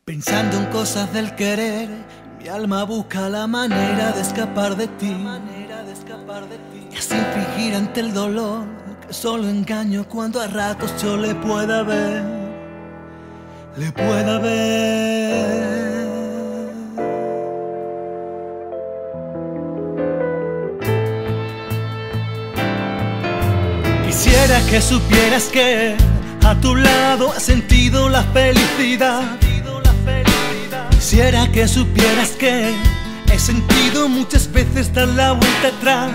Pensando en cosas del querer, mi alma busca la manera de escapar de ti. Y sin fingir ante el dolor, que solo engaño cuando a ratos yo le pueda ver. Quisiera que supieras que a tu lado he sentido la felicidad. Quisiera que supieras que he sentido muchas veces dar la vuelta atrás.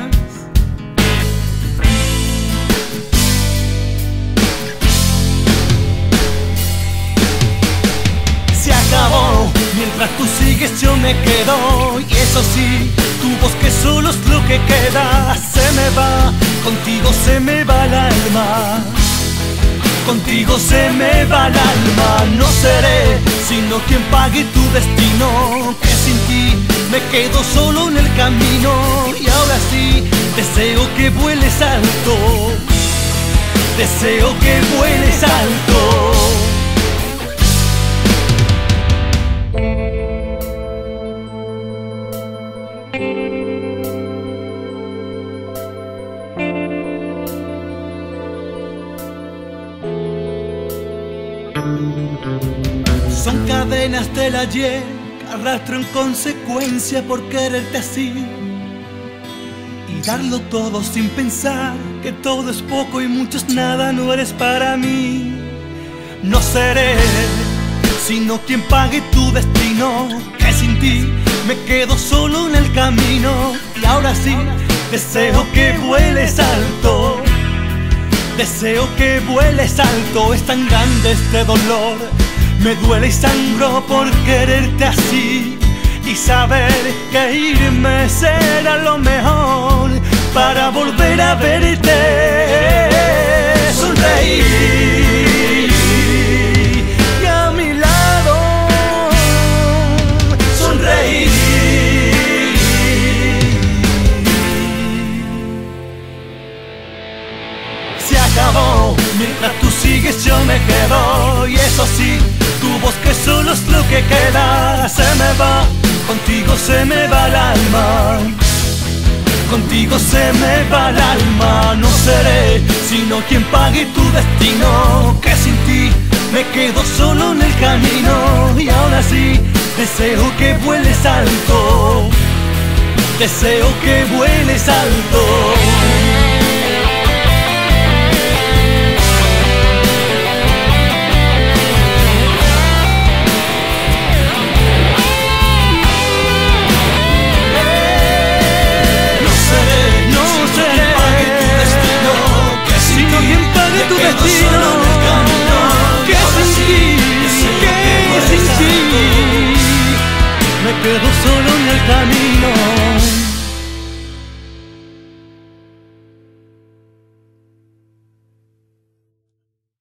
Se acabó, mientras tú sigues yo me quedo. Y eso sí, tu voz que solo es lo que queda. Se me va, contigo se me va el alma. Contigo se me va el alma. No seré sino quien pague tu destino, que sin ti me quedo solo en el camino. Y ahora sí, deseo que vueles alto. Deseo que vueles alto. Son cadenas del ayer que arrastro en consecuencia por quererte así y darlo todo sin pensar que todo es poco y mucho es nada. No eres para mí. No seré sino quien pague tu destino, que sin ti me quedo solo en el camino. Y ahora sí, deseo que vueles alto. Deseo que vueles alto. Es tan grande este dolor, me duele y sangro por quererte así, y saber que irme será lo mejor para volver a verte sonreír y a mi lado sonreír. Se acabó, mientras tú sigues yo me quedo. Y eso sí, tu voz que solo es lo que queda. Se me va, contigo se me va el alma. Contigo se me va el alma. No seré sino quien pague tu destino, que sin ti me quedo solo en el camino. Y ahora sí, deseo que vueles alto. Deseo que vueles alto.